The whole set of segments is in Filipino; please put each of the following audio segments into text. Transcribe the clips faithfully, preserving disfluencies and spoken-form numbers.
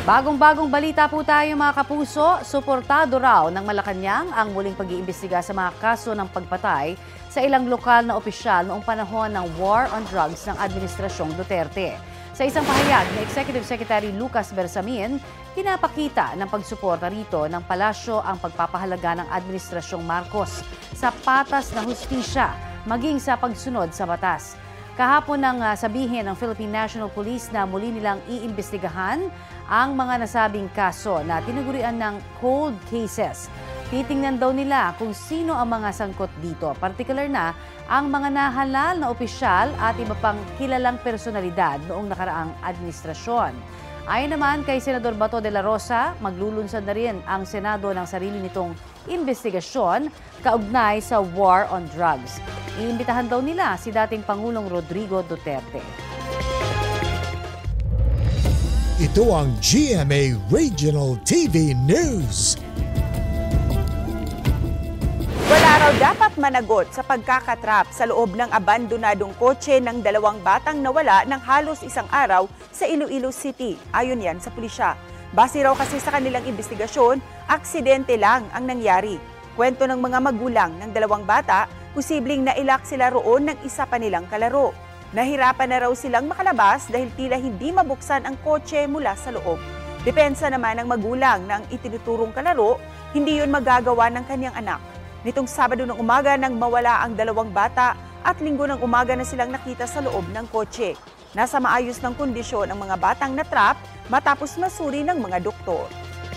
Bagong-bagong balita po tayo mga kapuso, suportado raw ng Malacanang ang muling pag-iimbestiga sa mga kaso ng pagpatay sa ilang lokal na opisyal noong panahon ng War on Drugs ng Administrasyong Duterte. Sa isang pahayag ni Executive Secretary Lucas Bersamin, pinapakita ng pagsuporta rito ng palasyo ang pagpapahalaga ng Administrasyong Marcos sa patas na hustisya maging sa pagsunod sa batas. Kahapon nang sabihin ng Philippine National Police na muli nilang iimbestigahan ang mga nasabing kaso na tinagurian ng cold cases. Titingnan daw nila kung sino ang mga sangkot dito, partikular na ang mga nahalal na opisyal at iba pang kilalang personalidad noong nakaraang administrasyon. Ayon naman kay Senador Bato de la Rosa, maglulunsad na rin ang Senado ng sarili nitong investigasyon kaugnay sa war on drugs. Iimbitahan daw nila si dating Pangulong Rodrigo Duterte. Ito ang G M A Regional T V News. Wala raw dapat managot sa pagkakatrap sa loob ng abandonadong kotse ng dalawang batang nawala ng halos isang araw sa Iloilo City. Ayon yan sa pulisya. Base raw kasi sa kanilang investigasyon, aksidente lang ang nangyari. Kwento ng mga magulang ng dalawang bata, posibleng nailak sila roon ng isa pa nilang kalaro. Nahirapan na raw silang makalabas dahil tila hindi mabuksan ang kotse mula sa loob. Depensa naman ng magulang na ang itinuturong kalaro, hindi yun magagawa ng kanyang anak. Nitong Sabado ng umaga nang mawala ang dalawang bata at Linggo ng umaga na silang nakita sa loob ng kotse. Nasa maayos ng kondisyon ang mga batang natrap matapos masuri ng mga doktor.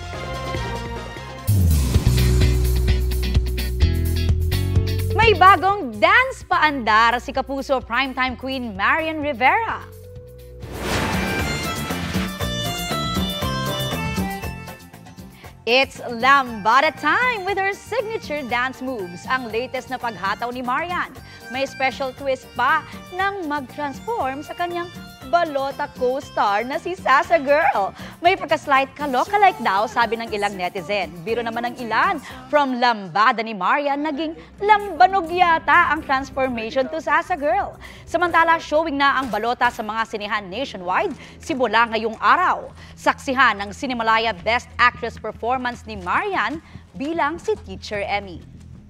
May bagong dance paandar si kapuso primetime queen Marian Rivera. It's Lambada time with her signature dance moves. Ang latest na paghataw ni Marian. May special twist pa nang mag-transform sa kanyang balota co-star na si Sasa Girl. May pagka-slight kaloka-like daw, sabi ng ilang netizen. Biro naman ng ilan, from Lambada ni Marian, naging lambanog yata ang transformation to Sasa Girl. Samantala, showing na ang balota sa mga sinehan nationwide, simula ngayong araw. Saksihan ng Cinemalaya Best Actress Performance ni Marian bilang si Teacher Emmy.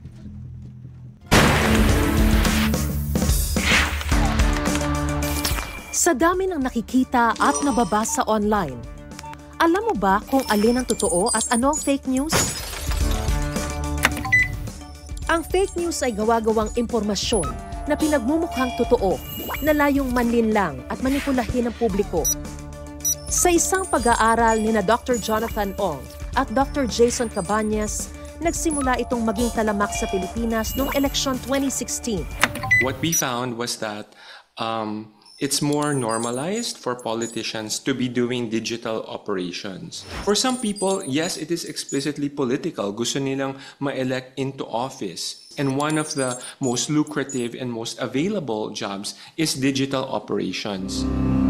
Sa dami ng nakikita at nababasa online, alam mo ba kung alin ang totoo at ano ang fake news? Ang fake news ay gawa-gawang impormasyon na pinagmumukhang totoo na layong manlinlang at manipulahin ng publiko. Sa isang pag-aaral ni na Doctor Jonathan Ong at Doctor Jason Cabañas, nagsimula itong maging talamak sa Pilipinas noong eleksyon twenty sixteen. What we found was that um, it's more normalized for politicians to be doing digital operations. For some people, yes, it is explicitly political. Gusto nilang ma-elect into office. And one of the most lucrative and most available jobs is digital operations.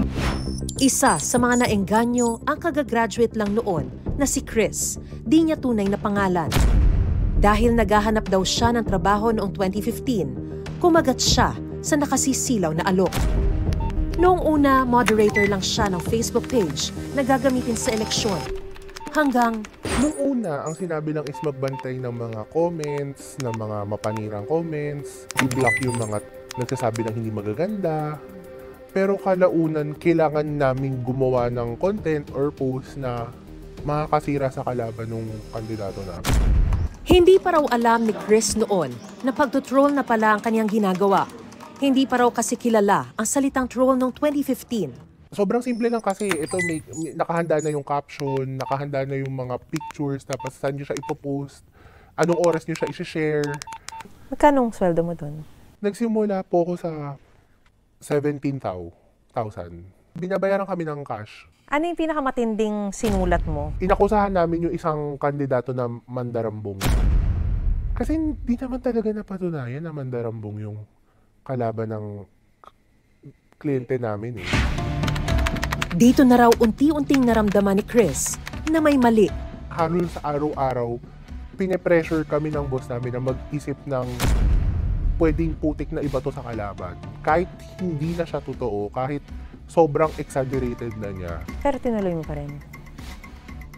Isa sa mga naengganyo ang kagagraduate lang noon na si Chris. Di niya tunay na pangalan. Dahil naghahanap daw siya ng trabaho noong twenty fifteen, kumagat siya sa nakasisilaw na alok. Noong una, moderator lang siya ng Facebook page na gagamitin sa eleksyon. Hanggang Noong una, ang sinabi lang is magbantay ng mga comments, ng mga mapanirang comments, i-block yung mga nagsasabi ng hindi magaganda. Pero kalaunan, kailangan namin gumawa ng content or post na makakasira sa kalaban ng kandidato namin. Hindi pa raw alam ni Chris noon na pagtutroll na pala ang kanyang ginagawa. Hindi pa raw kasi kilala ang salitang troll noong twenty fifteen. Sobrang simple lang kasi ito, may, may, nakahanda na yung caption, nakahanda na yung mga pictures, tapos saan nyo siya ipopost, anong oras nyo siya isi-share. Magkano sweldo mo doon? Nagsimula po ako sa seventeen thousand. Binabayaran kami ng cash. Ano yung pinakamatinding sinulat mo? Inakusahan namin yung isang kandidato na mandarambong. Kasi hindi naman talaga napatunayan na mandarambong yung kalaban ng kliyente namin eh. Dito na raw unti-unting naramdaman ni Chris na may mali. Halos araw-araw, pine-pressure kami ng boss namin na mag-isip ng pwedeng putik na iba to sa kalaban. Kahit hindi na siya totoo, kahit sobrang exaggerated na niya. Pero tinuloy mo pa rin?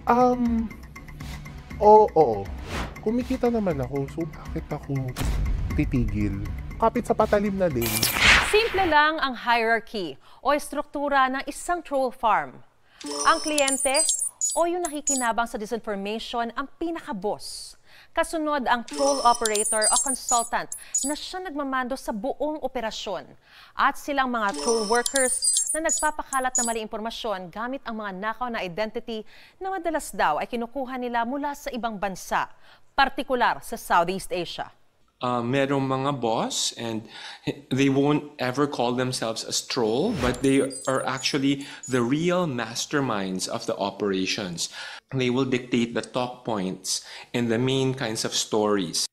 Um, oo, oo. Kumikita naman ako, so bakit ako titigil? Kapit sa patalim na din. Simple lang ang hierarchy o estruktura ng isang troll farm. Ang kliyente o yung nakikinabang sa disinformation ang pinaka-boss. Kasunod ang troll operator o consultant na siya nagmamando sa buong operasyon. At silang mga troll workers na nagpapakalat ng mali impormasyon gamit ang mga nakaw na identity na madalas daw ay kinukuha nila mula sa ibang bansa, partikular sa Southeast Asia. Uh, merong mga boss and they won't ever call themselves as troll, but they are actually the real masterminds of the operations. They will dictate the talk points and the main kinds of stories.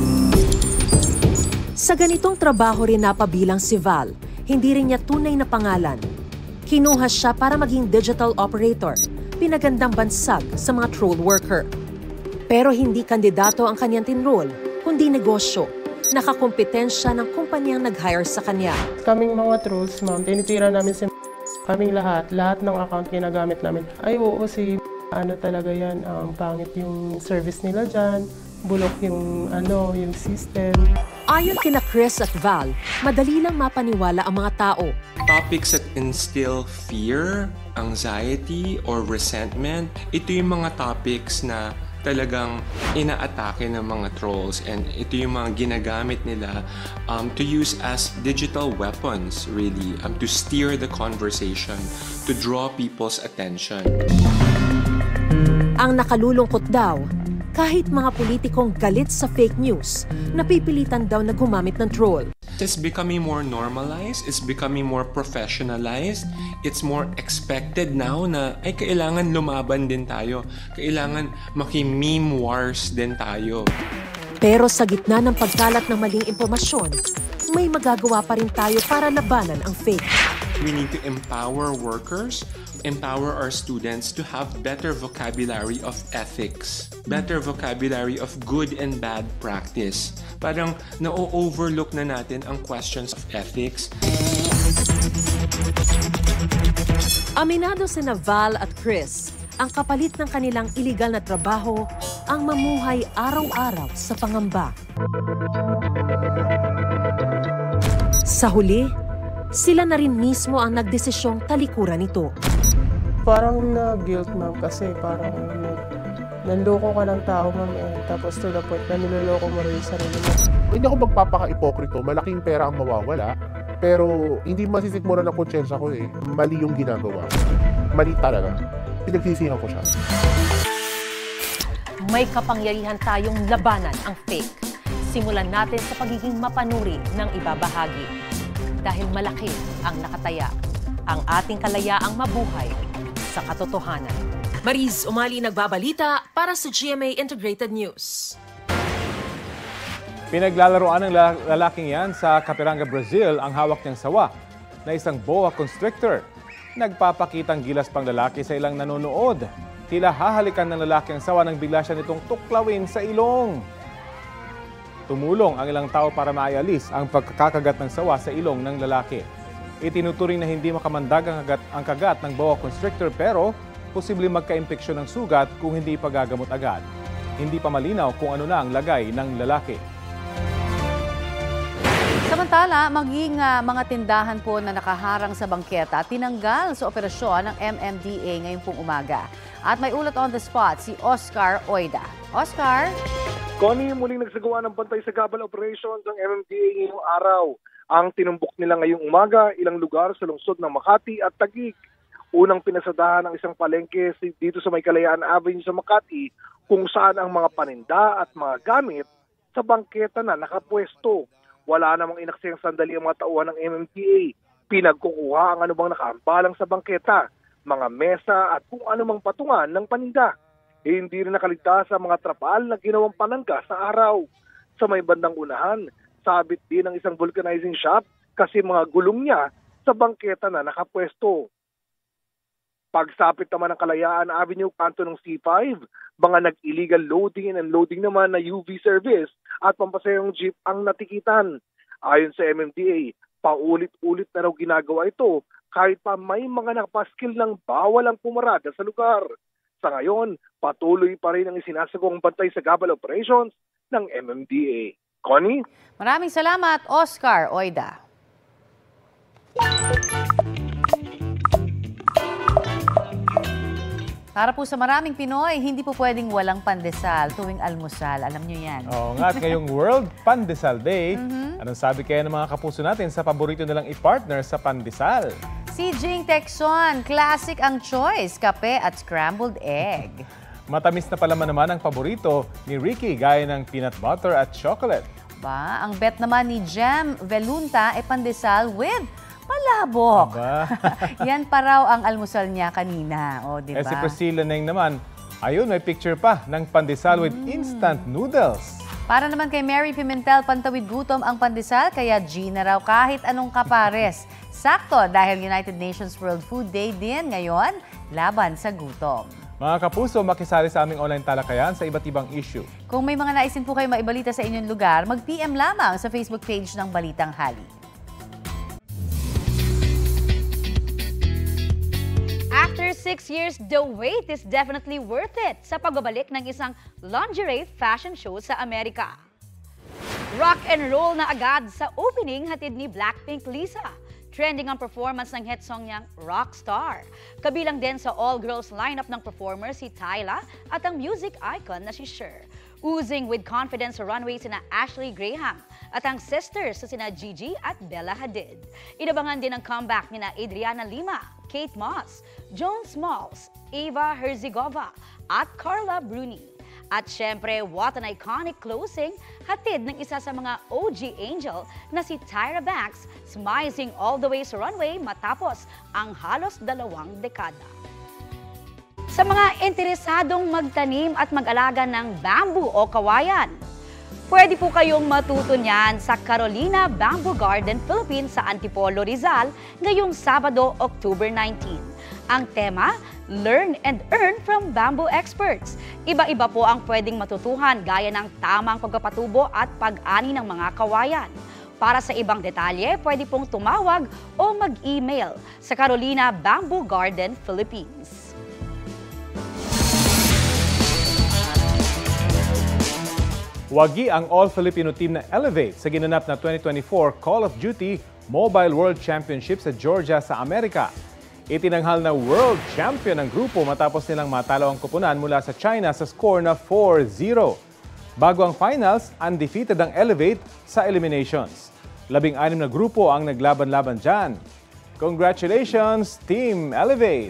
Sa ganitong trabaho rin napabilang si Val, hindi rin niya tunay na pangalan. Kinuha siya para maging digital operator, pinagandang bansag sa mga troll worker. Pero hindi kandidato ang kanyang tinrol, kundi negosyo. Nakakompetensya ng kumpanyang nag-hire sa kanya. Kaming mga trolls, ma'am, tinitira namin si kaming lahat, lahat ng account ginagamit namin. Ay, oo, si ano talaga yan, ang um, pangit yung service nila dyan, bulok yung, ano, yung system. Ayon kina Chris at Val, madali lang mapaniwala ang mga tao. Topics that instill fear, anxiety, or resentment, ito yung mga topics na talagang inaatake ng mga trolls, and ito yung mga ginagamit nila um, to use as digital weapons, really, um, to steer the conversation, to draw people's attention. Ang nakalulungkot daw, kahit mga politikong galit sa fake news, napipilitan daw na gumamit ng troll. It's becoming more normalized, it's becoming more professionalized, it's more expected now na ay kailangan lumaban din tayo, kailangan maki-meme wars din tayo. Pero sa gitna ng pagkalat ng maling impormasyon, may magagawa pa rin tayo para labanan ang fake. We need to empower workers, empower our students to have better vocabulary of ethics, better vocabulary of good and bad practice. Parang na-overlook na natin ang questions of ethics. Aminado sina Val at Chris, ang kapalit ng kanilang iligal na trabaho ang mamuhay araw-araw sa pangamba. Sa huli, sila na rin mismo ang nagdesisyong talikuran ito. Parang na-guilt, ma'am, kasi parang nanloko ka ng tao, ma'am, eh. Tapos to the point na niloloko mo rin yung sarili mo. Hindi ako magpapaka-ipokrito, malaking pera ang mawawala, pero hindi masisikmura ng konsyensya ko eh. Mali yung ginagawa. Mali talaga. Pinagsisihan ko siya. May kapangyarihan tayong labanan ang fake. Simulan natin sa pagiging mapanuri ng ibabahagi. Dahil malaki ang nakataya, ang ating kalayaang mabuhay sa katotohanan. Mariz Umali nagbabalita para sa G M A Integrated News. Pinaglalaroan ng lalaking yan sa Kapiranga, Brazil ang hawak niyang sawa na isang boa constrictor. Nagpapakitang gilas pang lalaki sa ilang nanonood. Tila hahalikan ng lalaki ang sawa nang bigla siya nitong tuklawin sa ilong. Tumulong ang ilang tao para maialis ang pagkakagat ng sawa sa ilong ng lalaki. Itinuturing na hindi makamandag ang kagat, ang kagat ng boa constrictor pero posibleng magka-impeksyon ng sugat kung hindi pagagamot agad. Hindi pa malinaw kung ano na ang lagay ng lalaki. Samantala, maging uh, mga tindahan po na nakaharang sa bangketa tinanggal sa operasyon ng M M D A ngayong pong umaga. At may ulat on the spot si Oscar Oida. Oscar? Connie, muling nagsagawa ng bantay sa gabal operations ng M M D A ngayong araw. Ang tinumbok nila ngayong umaga, ilang lugar sa lungsod ng Makati at Taguig. Unang pinasadahan ng isang palengke dito sa May Kalayaan Avenue sa Makati kung saan ang mga paninda at mga gamit sa bangketa na nakapwesto. Wala namang inaksayang sandali ang mga tauhan ng M M D A. Pinagkukuha ang anumang nakaambalang sa bangketa, mga mesa at kung anumang patungan ng paninda. Hindi rin nakaligtas ang mga trapal na ginawang panangga sa araw. Sa may bandang unahan, sabit din ang isang vulcanizing shop kasi mga gulong niya sa bangketa na nakapwesto. Pagsapit naman ng Kalayaan Avenue, kanto ng C five, mga nag-illegal loading and unloading naman na U V service at pampasayong jeep ang natikitan. Ayon sa M M D A, paulit-ulit na raw ginagawa ito kahit pa may mga nakapaskil ng bawal ang pumarada sa lugar. Sa ngayon, patuloy pa rin ang isinasagawang bantay sa gabal operations ng M M D A. Connie? Maraming salamat, Oscar Oida. Para po sa maraming Pinoy, hindi po pwedeng walang pandesal tuwing almusal. Alam nyo yan. Oo nga, at ngayong World Pandesal Day, Mhm. anong sabi kaya ng mga kapuso natin sa paborito nilang i-partner sa pandesal? Si Jing Texon, classic ang choice, kape at scrambled egg. Matamis na palaman naman ang paborito ni Ricky gaya ng peanut butter at chocolate. Ba, ang bet naman ni Jem Velunta ay pandesal with palabok. Aba. Yan pa raw ang almusal niya kanina. O, di Eh ba? si Priscilla Neng naman, ayun, may picture pa ng pandesal with instant noodles. Para naman kay Mary Pimentel, pantawid gutom ang pandesal, kaya G na raw kahit anong kapares. Sakto dahil United Nations World Food Day din ngayon, laban sa gutom. Mga kapuso, makisali sa aming online talakayan sa iba't ibang issue. Kung may mga naisin po kayo maibalita sa inyong lugar, mag-P M lamang sa Facebook page ng Balitang Hali. After six years, the wait is definitely worth it sa pagbabalik ng isang lingerie fashion show sa Amerika. Rock and roll na agad sa opening hatid ni Blackpink Lisa. Trending ang performance ng hit song niyang Rockstar. Kabilang din sa all-girls lineup ng performer si Tyla at ang music icon na si Cher. Oozing with confidence sa runway sina Ashley Graham at ang sisters sa sina Gigi at Bella Hadid. Inabangan din ang comeback nina Adriana Lima, Kate Moss, Joan Smalls, Eva Herzigova at Carla Bruni. At syempre, what an iconic closing, hatid ng isa sa mga O G Angel na si Tyra Banks, smizing all the way sa runway matapos ang halos dalawang dekada. Sa mga interesadong magtanim at mag-alaga ng bamboo o kawayan, pwede po kayong matuto niyan sa Carolina Bamboo Garden Philippines sa Antipolo, Rizal ngayong Sabado, October nineteenth. Ang tema, Learn and Earn from Bamboo Experts. Iba-iba po ang pwedeng matutuhan gaya ng tamang pagpapatubo at pag-ani ng mga kawayan. Para sa ibang detalye, pwede pong tumawag o mag-email sa Carolina Bamboo Garden Philippines. Wagi ang all-Filipino team na Elevate sa ginanap na twenty twenty-four Call of Duty Mobile World Championship sa Georgia sa Amerika. Itinanghal na world champion ang grupo matapos nilang matalo ang kupunan mula sa China sa score na four zero. Bago ang finals, undefeated ang Elevate sa eliminations. Labing-anim na grupo ang naglaban-laban dyan. Congratulations, Team Elevate!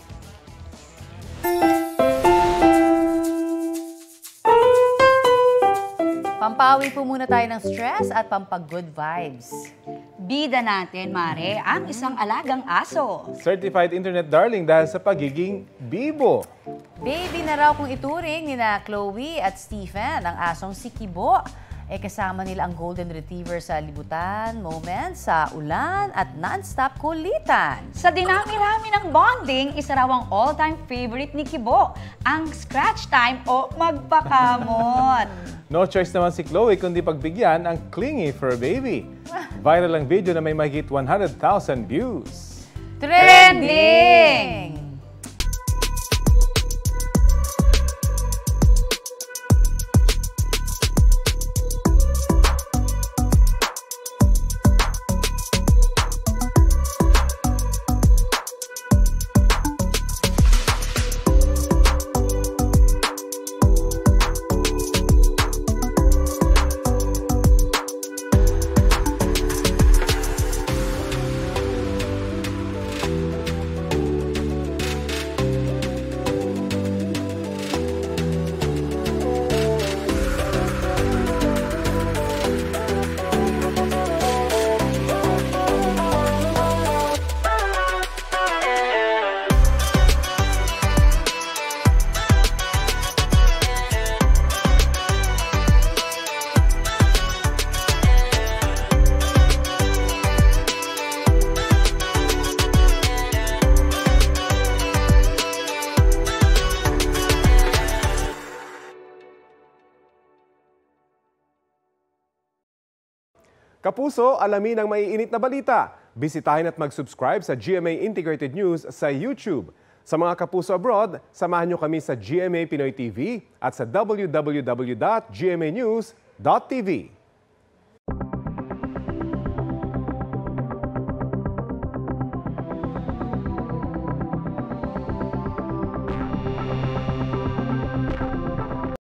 Pampawi po muna tayo ng stress at pampag-good vibes. Bida natin, Mare, ang isang alagang aso. Certified Internet Darling dahil sa pagiging bibo. Baby na raw kung ituring ni na Chloe at Stephen ang asong si Kibo. Eh kasama nila ang Golden Retriever sa libutan, moments, sa ulan at non-stop kulitan. Sa dinami-rami ng bonding, isa raw ang all-time favorite ni Kibo, ang scratch time o magpakamot. No choice naman si Chloe kundi pagbigyan ang clingy fur baby. Viral ang video na may mahigit one hundred thousand views. Trending! Kapuso, alamin ang maiinit na balita. Bisitahin at mag-subscribe sa G M A Integrated News sa YouTube. Sa mga kapuso abroad, samahan nyo kami sa G M A Pinoy T V at sa w w w dot g m a news dot t v.